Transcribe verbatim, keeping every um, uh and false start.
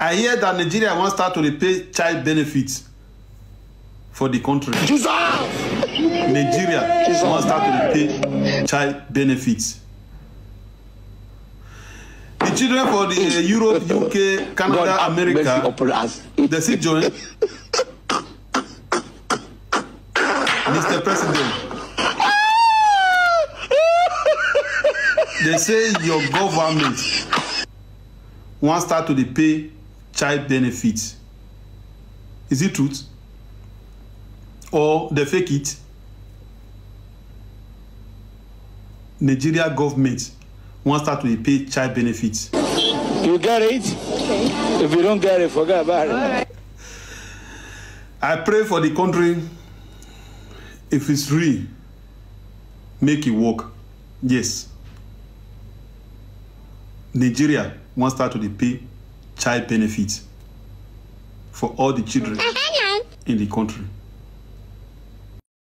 I hear that Nigeria wants start to pay child benefits for the country. Jesus! Nigeria Jesus. wants start to pay child benefits. The children for the uh, Europe, U K, Canada, God, America, they see join. Mister President, they say your government wants start to pay child benefits. Is it truth? Or they fake it? Nigeria government wants start to pay child benefits. You get it? Okay. If you don't get it, forget about it. Right. I pray for the country. If it's real, make it work. Yes. Nigeria wants start to pay child benefits for all the children in the country.